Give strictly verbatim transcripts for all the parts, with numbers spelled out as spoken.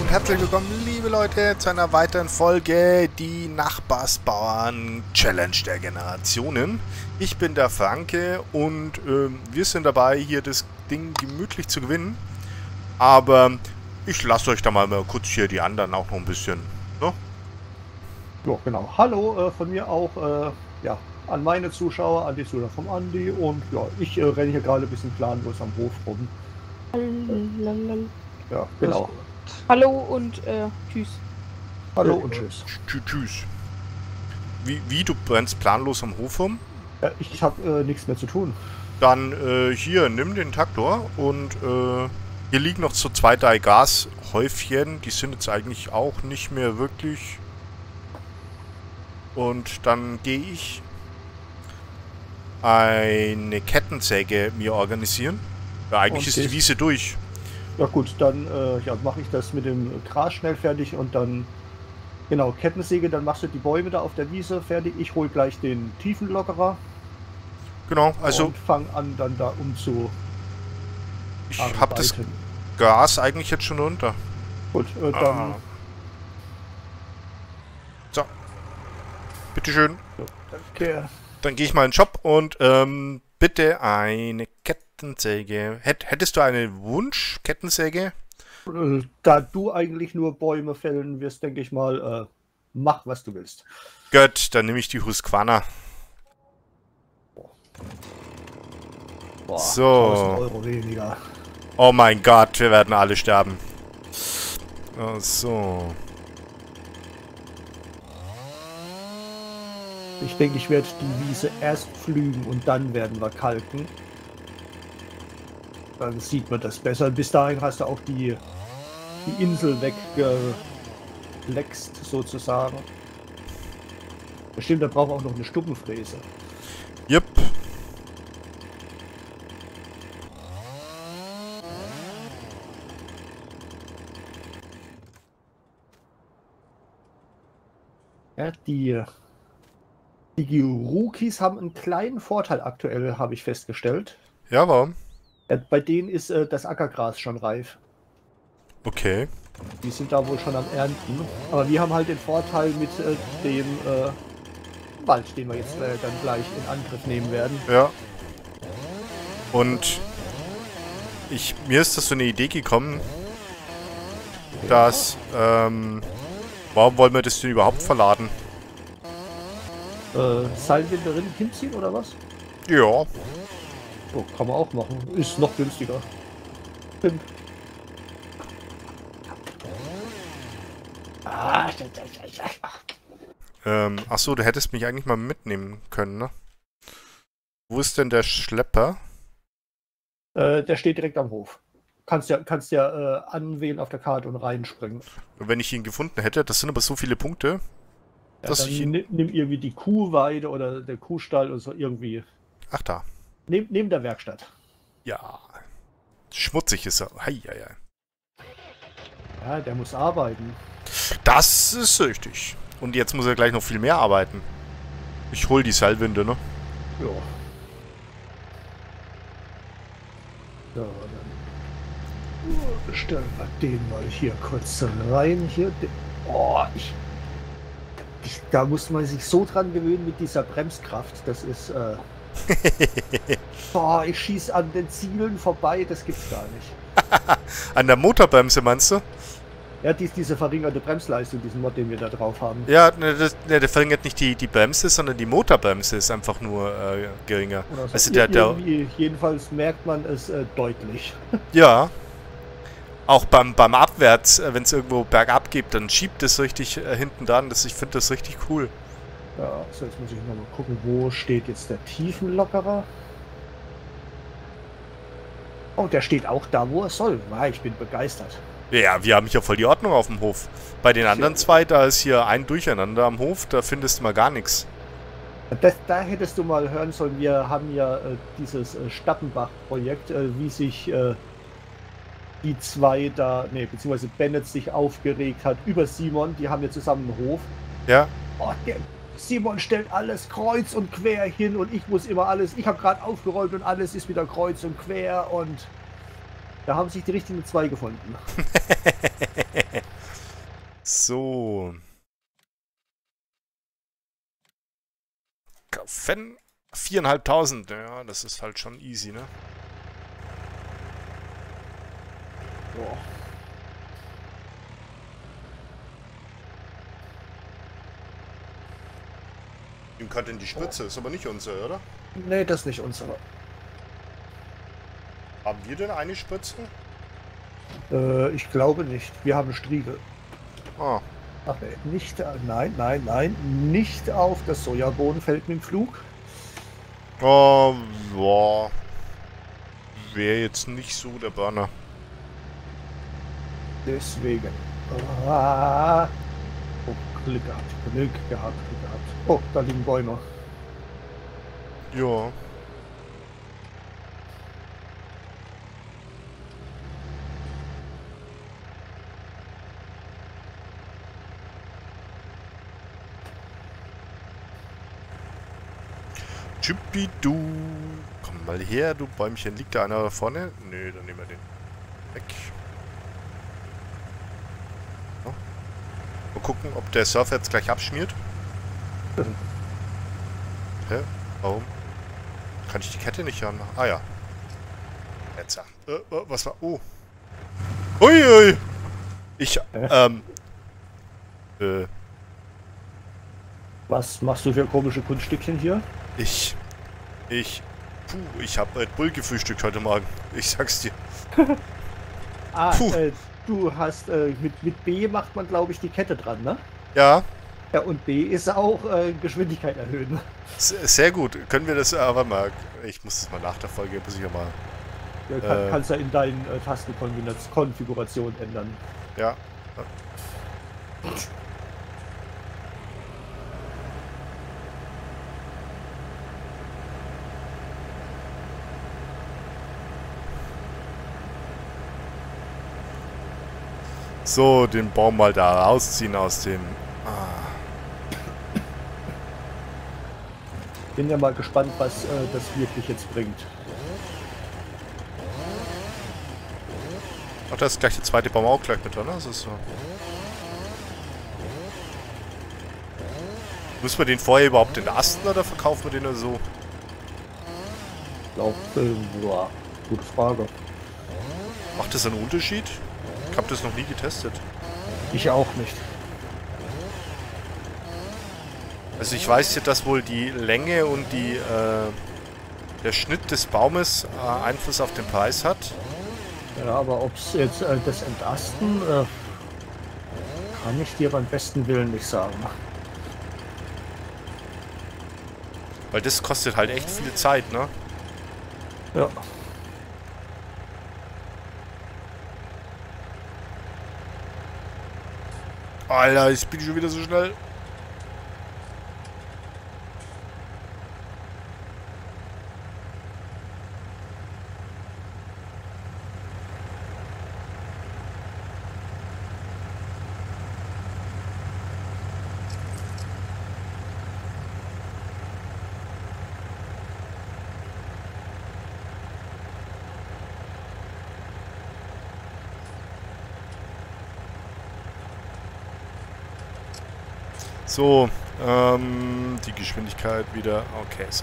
und herzlich willkommen, liebe Leute, zu einer weiteren Folge, die Nachbarsbauern-Challenge der Generationen. Ich bin der Franke und äh, wir sind dabei, hier das Ding gemütlich zu gewinnen. Aber ich lasse euch da mal, mal kurz hier die anderen auch noch ein bisschen, ne? Ja, genau. Hallo äh, von mir auch, äh, ja, an meine Zuschauer, an die Zuschauer vom Andi und ja, ich äh, renne hier gerade ein bisschen planlos am Hof rum. Ja, genau. Hallo und äh, tschüss. Hallo und tschüss. Tschüss. Tschüss. Wie, wie, du brennst planlos am Hof rum? Ja, ich habe äh, nichts mehr zu tun. Dann äh, hier, nimm den Traktor und äh, hier liegen noch so zwei, drei Gashäufchen. Die sind jetzt eigentlich auch nicht mehr wirklich. Und dann gehe ich eine Kettensäge mir organisieren. Ja, eigentlich Okay. ist die Wiese durch. Ja gut, dann äh, ja, mache ich das mit dem Gras schnell fertig und dann, genau, Kettensäge, dann machst du die Bäume da auf der Wiese fertig. Ich hole gleich den Tiefenlockerer. Genau, also und fange an dann da um zu ich habe das arbeiten. Gas eigentlich jetzt schon runter. Gut, äh, dann... Ah. So. Bitteschön. So, danke. Dann gehe ich mal in den Shop und ähm, bitte eine Kettensäge. Hätt, hättest du eine Wunsch-Kettensäge? Äh, Da du eigentlich nur Bäume fällen wirst, denke ich mal, äh, mach was du willst. Gut, dann nehme ich die Husqvarna. Boah, So. tausend Euro weniger. Oh mein Gott, wir werden alle sterben. Oh, so. Ich denke, ich werde die Wiese erst pflügen und dann werden wir kalken. Dann sieht man das besser. Bis dahin hast du auch die, die Insel weggelext, sozusagen. Bestimmt, da braucht auch noch eine Stubbenfräse. Jupp. Ja, die, die Rookies haben einen kleinen Vorteil aktuell, habe ich festgestellt. Ja, warum? Ja, bei denen ist äh, das Ackergras schon reif. Okay. Die sind da wohl schon am Ernten. Aber wir haben halt den Vorteil mit äh, dem äh, Wald, den wir jetzt äh, dann gleich in Angriff nehmen werden. Ja. Und ich, mir ist das so eine Idee gekommen, dass, ähm, warum wollen wir das denn überhaupt verladen? Äh, Seilwinde hinziehen oder was? Ja. Oh, kann man auch machen. Ist noch günstiger. Stimmt. Ah, Ähm, achso, du hättest mich eigentlich mal mitnehmen können, ne? Wo ist denn der Schlepper? äh, der steht direkt am Hof. Kannst ja, kannst ja äh, anwählen auf der Karte und reinspringen. Wenn ich ihn gefunden hätte, das sind aber so viele Punkte, Ja, dass dann ich ihn... nimm, nimm irgendwie die Kuhweide oder der Kuhstall oder so irgendwie. Ach da. Neben, neben der Werkstatt. Ja. Schmutzig ist er. Hei, hei, hei. Ja, der muss arbeiten. Das ist richtig. Und jetzt muss er gleich noch viel mehr arbeiten. Ich hol die Seilwinde, ne? Ja. So, dann stellen wir den mal hier kurz rein. Hier. Oh, ich, ich, da muss man sich so dran gewöhnen mit dieser Bremskraft. Das ist. Äh, boah, ich schieße an den Zielen vorbei. Das gibt's gar nicht. An der Motorbremse, meinst du? Ja, dies, diese verringerte Bremsleistung, diesen Mod, den wir da drauf haben. Ja, ne, das, ne, der verringert nicht die, die Bremse, sondern die Motorbremse ist einfach nur äh, geringer. Oder so. Also der, der, Irgendwie, jedenfalls merkt man es äh, deutlich. ja. Auch beim, beim Abwärts, äh, wenn es irgendwo bergab geht, dann schiebt es richtig äh, hinten dran. Das, ich finde das richtig cool. Ja, so jetzt muss ich nochmal gucken, wo steht jetzt der Tiefenlockerer? Oh, der steht auch da, wo er soll. Ja, ich bin begeistert. Ja, wir haben hier voll die Ordnung auf dem Hof. Bei den anderen zwei, da ist hier ein Durcheinander am Hof, da findest du mal gar nichts. Das, da hättest du mal hören sollen, wir haben ja äh, dieses äh, Stappenbach-Projekt, äh, wie sich äh, die zwei da, ne, beziehungsweise Bennett sich aufgeregt hat über Simon, die haben ja zusammen einen Hof. Ja. Oh, der Simon stellt alles kreuz und quer hin und ich muss immer alles, ich habe gerade aufgeräumt und alles ist wieder kreuz und quer und da haben sich die richtigen zwei gefunden. So. Wenn viereinhalbtausend, ja, das ist halt schon easy, ne? Boah. Ihm kann denn die Spritze, ist aber nicht unsere, oder? Nee, das ist nicht unsere. Haben wir denn eine Spritze? Äh, ich glaube nicht. Wir haben Striegel. Ah. Ach, nee, nicht, äh, nein, nein, nein, nicht auf das Sojabohnenfeld mit dem Flug. Oh, boah. Wäre jetzt nicht so der Burner. Deswegen. Ah. Oh, Glück gehabt, Glück gehabt, Glück gehabt. Oh, da liegen Bäume. Ja. Chippy-du. Komm mal her, du Bäumchen. Liegt da einer da vorne? Nö, dann nehmen wir den weg. So. Mal gucken, ob der Surfer jetzt gleich abschmiert. Hä? Warum? Kann ich die Kette nicht haben? Ah ja. Jetzt ja. Äh, äh, was war? Oh. Uiui. Ich, Hä? ähm. Äh. Was machst du für komische Kunststückchen hier? Ich. Ich. Puh, ich hab Red Bull gefrühstückt heute Morgen. Ich sag's dir. Ah, Puh. äh, du hast, äh, mit, mit B macht man, glaube ich, die Kette dran, ne? Ja. Ja, und B ist auch äh, Geschwindigkeit erhöhen. Se- Sehr gut. Können wir das aber mal. Ich muss das mal nach der Folge, muss ich ja mal. Ja, kann, Äh. kannst ja in deinen äh, Tastenkonfiguration ändern. Ja. So, den Baum mal da rausziehen aus dem. Ah. Bin ja mal gespannt, was äh, das wirklich jetzt bringt. Ach, da ist gleich der zweite Baum auch gleich mit drin, ne? Das ist so. Müssen wir den vorher überhaupt entasten oder verkaufen wir den nur so? Ich glaube, äh, boah, gute Frage. Macht das einen Unterschied? Ich habe das noch nie getestet. Ich auch nicht. Also ich weiß ja, dass wohl die Länge und die äh, der Schnitt des Baumes äh, Einfluss auf den Preis hat. Ja, aber ob es jetzt äh, das Entasten, äh, kann ich dir beim besten Willen nicht sagen. Weil das kostet halt echt viel Zeit, ne? Ja. Alter, ich bin schon wieder so schnell. So, ähm, die Geschwindigkeit wieder. Okay, so.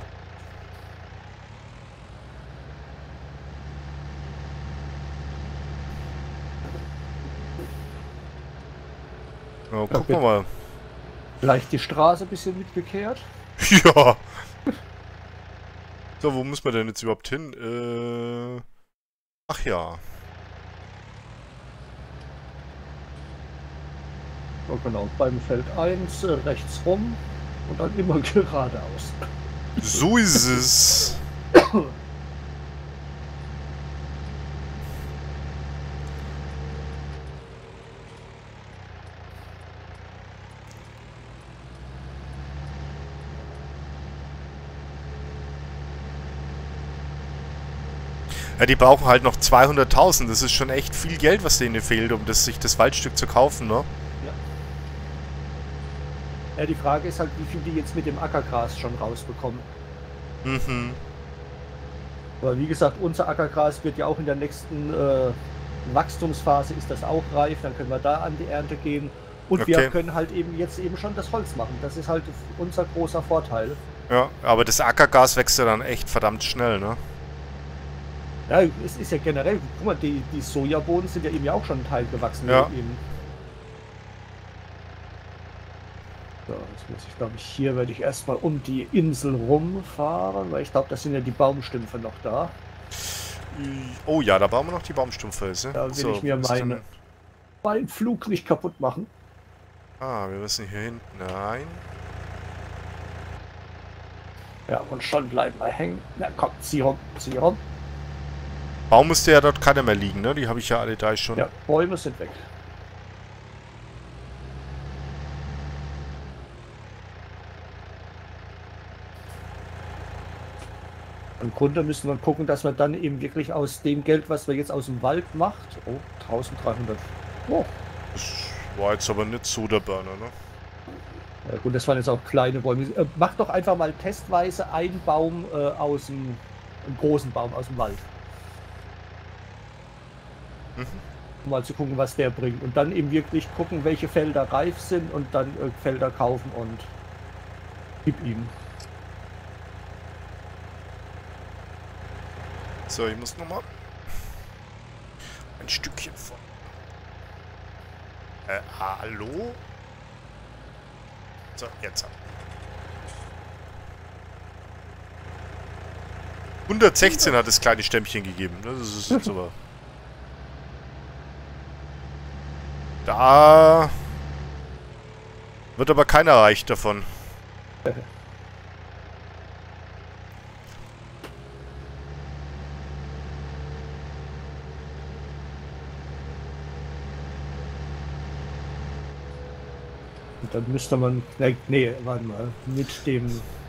Ja, gucken wir mal. Vielleicht die Straße ein bisschen mitgekehrt. Ja. So, wo muss man denn jetzt überhaupt hin? Äh, ach ja. Ja, genau, beim Feld eins äh, rechts rum und dann immer geradeaus. So ist es. Ja, die brauchen halt noch zweihunderttausend. Das ist schon echt viel Geld, was denen fehlt, um das, sich das Waldstück zu kaufen, ne? Ja. Ja, die Frage ist halt, wie viel die jetzt mit dem Ackergras schon rausbekommen. Mhm. Aber wie gesagt, unser Ackergras wird ja auch in der nächsten, äh, Wachstumsphase ist das auch reif, dann können wir da an die Ernte gehen. Und Okay. wir können halt eben jetzt eben schon das Holz machen. Das ist halt unser großer Vorteil. Ja, aber das Ackergas wächst ja dann echt verdammt schnell, ne? Ja, es ist ja generell, guck mal, die, die Sojabohnen sind ja eben ja auch schon ein Teil gewachsen. Ja. Eben. So, jetzt muss ich, glaube ich, hier werde ich erstmal um die Insel rumfahren, weil ich glaube, da sind ja die Baumstümpfe noch da. Oh ja, da bauen wir noch die Baumstumpfhölzer. Da will ich mir wo ist meine- denn- Meinen Flug nicht kaputt machen. Ah, wir müssen hier hinten rein. Ja, und schon bleiben wir hängen. Na komm, zieh rum, zieh rum. Baum müsste ja dort keiner mehr liegen, ne? Die habe ich ja alle drei schon. Ja, Bäume sind weg. Im Grunde müssen wir gucken, dass wir dann eben wirklich aus dem Geld, was wir jetzt aus dem Wald macht, oh, dreizehnhundert. Oh, Das war jetzt aber nicht so der Burner, ne? ja gut, das waren jetzt auch kleine Bäume. Äh, mach doch einfach mal testweise einen Baum äh, aus dem, einen großen Baum aus dem Wald. Mhm. Um mal zu gucken, was der bringt. Und dann eben wirklich gucken, welche Felder reif sind und dann äh, Felder kaufen und gib ihm. So, ich muss nochmal ein Stückchen von. Äh, hallo? So, jetzt. hundertsechzehn hat das kleine Stämmchen gegeben. Das ist jetzt aber. Da wird aber keiner reich davon. Und dann müsste man, nee, nee, warte mal, mit dem,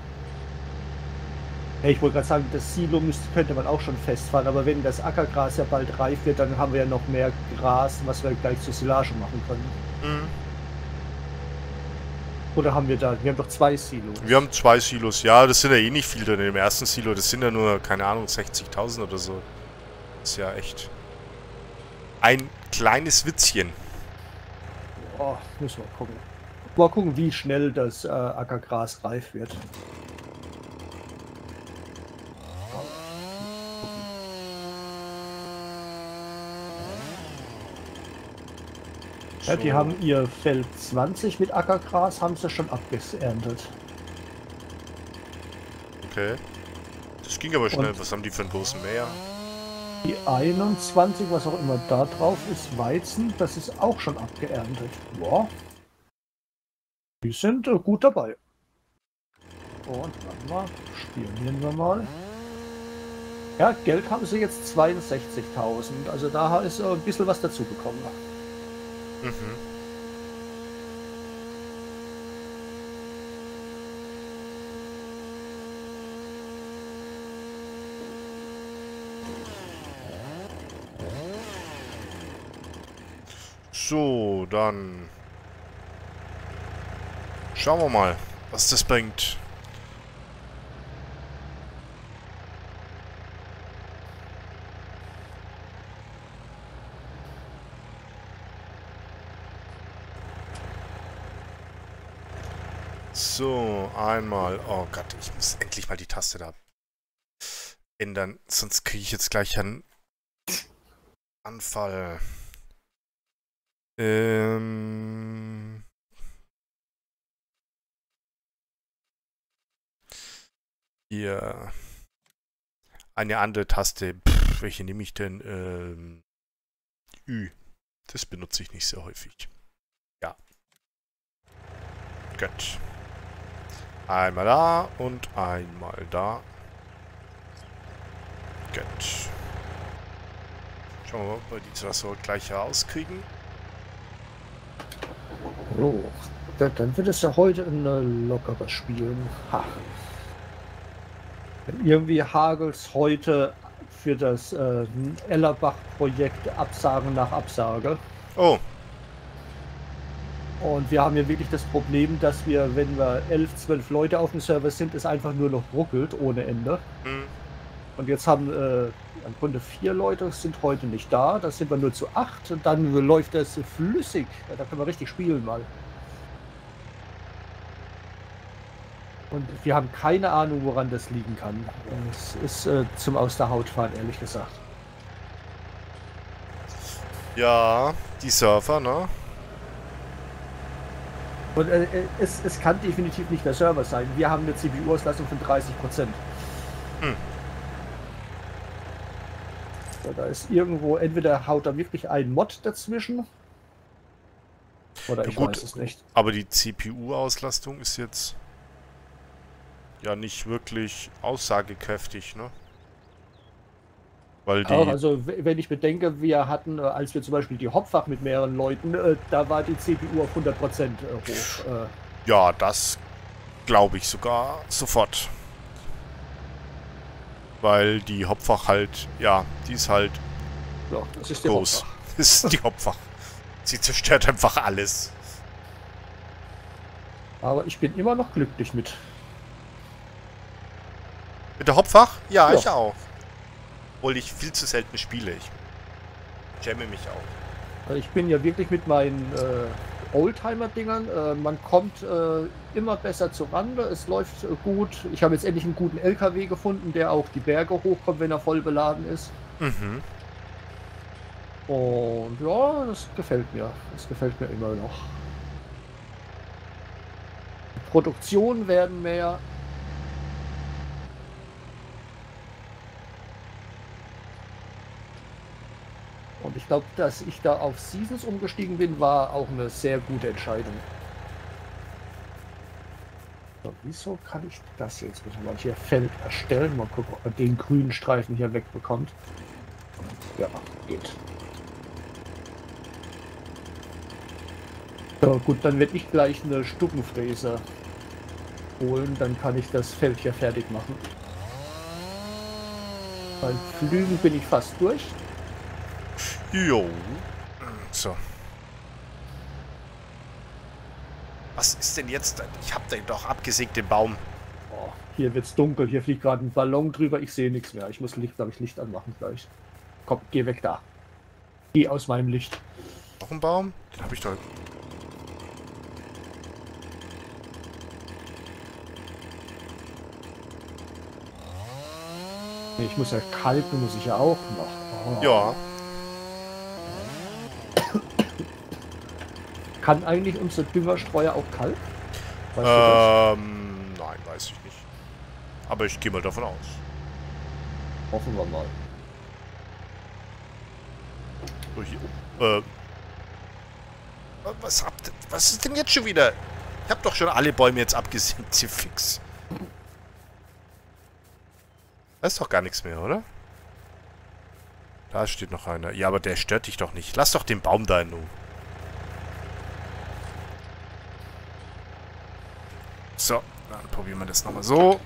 ja, ich wollte gerade sagen, das Silo müsste, könnte man auch schon festfahren, aber wenn das Ackergras ja bald reif wird, dann haben wir ja noch mehr Gras, was wir gleich zur Silage machen können. Mhm. Oder haben wir da, wir haben doch zwei Silos. Wir haben zwei Silos. Ja, das sind ja eh nicht viel drin im ersten Silo. Das sind ja nur, keine Ahnung, sechzigtausend oder so. Das ist ja echt ein kleines Witzchen. Oh, müssen wir gucken. Mal gucken, wie schnell das äh, Ackergras reif wird. Ja, die So. haben ihr Feld zwanzig mit Ackergras, haben sie schon abgeerntet. Okay. Das ging aber schnell. Und- Was haben die für einen großen Mäher? Die einundzwanzig, was auch immer da drauf ist, Weizen, das ist auch schon abgeerntet. Ja. Die sind äh, gut dabei. Und warte mal, spionieren wir mal. Ja, Geld haben sie jetzt zweiundsechzigtausend. Also da ist äh, ein bisschen was dazu gekommen. Mhm. So, dann schauen wir mal, was das bringt. So, einmal. Oh Gott, ich muss endlich mal die Taste da ändern, sonst kriege ich jetzt gleich einen Anfall. Ähm. Hier. Eine andere Taste. Pff, welche nehme ich denn? Ähm. Ü. Das benutze ich nicht sehr häufig. Ja. Gut. Einmal da und einmal da. Gut. Schauen wir mal, ob wir die Wasser gleich rauskriegen. So, da- dann wird es ja heute ein äh, lockeres Spielen. Ha. Irgendwie hagels heute für das äh, Ellerbach-Projekt Absagen nach Absage. Oh, Und wir haben ja wirklich das Problem, dass wir, wenn wir elf, zwölf Leute auf dem Server sind, es einfach nur noch ruckelt ohne Ende. hm. Und jetzt haben äh, im Grunde vier Leute sind heute nicht da. Da sind wir nur zu acht. Und dann läuft das flüssig. Ja, da können wir richtig spielen mal. Und wir haben keine Ahnung, woran das liegen kann. Es ist äh, zum Aus der Haut fahren, ehrlich gesagt. Ja, die Surfer, ne? Und äh, es, es kann definitiv nicht der Server sein. Wir haben eine C P U-Auslastung von dreißig Prozent. Hm. So, da ist irgendwo, entweder haut da wirklich ein Mod dazwischen. Oder Ja, ich gut, weiß es nicht. Aber die C P U-Auslastung ist jetzt ja nicht wirklich aussagekräftig, ne? Weil die... Auch, also wenn ich bedenke, wir hatten, als wir zum Beispiel die Hauptfach mit mehreren Leuten, äh, da war die C P U auf hundert Prozent äh, hoch. Äh. Ja, das glaube ich sogar sofort. Weil die Hauptfach halt, ja, die ist halt Ja, das ist die groß. Hauptfach. Das ist die Hauptfach. Sie zerstört einfach alles. Aber ich bin immer noch glücklich mit. Mit der Hauptfach? Ja, Ja. ich auch. Obwohl ich viel zu selten spiele. Ich jamme mich auch. Ich bin ja wirklich mit meinen äh, Oldtimer-Dingern. Äh, man kommt äh, immer besser zur Rande. Es läuft äh, gut. Ich habe jetzt endlich einen guten L K W gefunden, der auch die Berge hochkommt, wenn er voll beladen ist. Mhm. Und ja, das gefällt mir. Das gefällt mir immer noch. Die Produktionen werden mehr. Und ich glaube, dass ich da auf Seasons umgestiegen bin, war auch eine sehr gute Entscheidung. So, wieso kann ich das jetzt bitte mal hier Feld erstellen? Mal gucken, ob man den grünen Streifen hier wegbekommt. Ja, geht. So, gut, dann werde ich gleich eine Stuppenfräse holen. Dann kann ich das Feld hier fertig machen. Beim Flügen bin ich fast durch. Jo. So. Was ist denn jetzt? Ich hab den doch abgesägt, den Baum. Oh, hier wird's dunkel. Hier fliegt gerade ein Ballon drüber. Ich sehe nichts mehr. Ich muss Licht, glaube ich, Licht anmachen gleich. Komm, geh weg da. Geh aus meinem Licht. Noch ein Baum? Den hab ich doch... Nee, ich muss ja kalken, muss ich ja auch noch. Oh. Ja. Kann eigentlich unser Düngerstreuer auch Kalk? Weißt du das? Ähm, nein, weiß ich nicht. Aber ich gehe mal davon aus. Hoffen wir mal. So, hier, äh, was habt was ist denn jetzt schon wieder? Ich hab doch schon alle Bäume jetzt abgesenkt, hier fix. Da ist doch gar nichts mehr, oder? Da steht noch einer. Ja, aber der stört dich doch nicht. Lass doch den Baum da in Ruhe. So, dann probieren wir das nochmal so.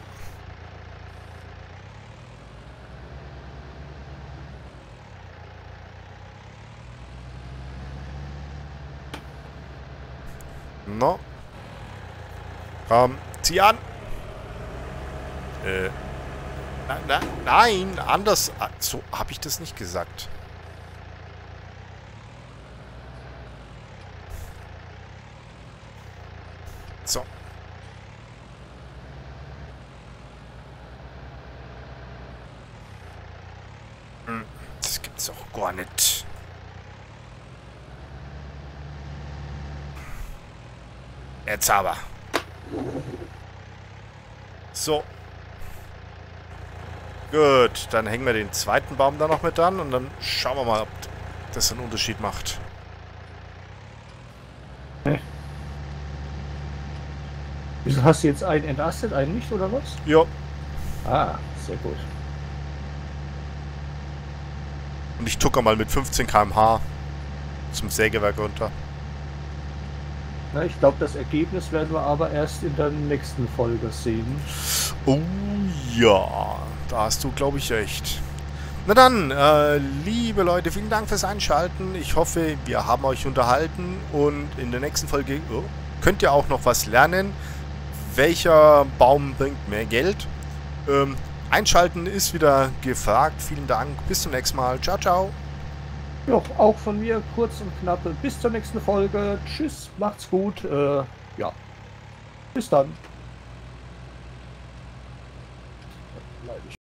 No. Komm, zieh an. Äh. Na, na, nein, anders. So habe ich das nicht gesagt. So. Hm, das gibt's auch gar nicht. Jetzt aber. So. Gut, dann hängen wir den zweiten Baum da noch mit an und dann schauen wir mal, ob das einen Unterschied macht. Nee. Wieso hast du jetzt einen entastet, einen nicht, oder was? Ja. Ah, sehr gut. Und ich tucker mal mit fünfzehn Kilometer pro Stunde zum Sägewerk runter. Na, ich glaube, das Ergebnis werden wir aber erst in der nächsten Folge sehen. Oh ja, da hast du, glaube ich, recht. Na dann, äh, liebe Leute, vielen Dank fürs Einschalten. Ich hoffe, wir haben euch unterhalten und in der nächsten Folge oh, könnt ihr auch noch was lernen. Welcher Baum bringt mehr Geld? Ähm, Einschalten ist wieder gefragt. Vielen Dank. Bis zum nächsten Mal. Ciao, ciao. Ja, auch von mir kurz und knapp. Bis zur nächsten Folge. Tschüss, macht's gut. Äh, ja, bis dann.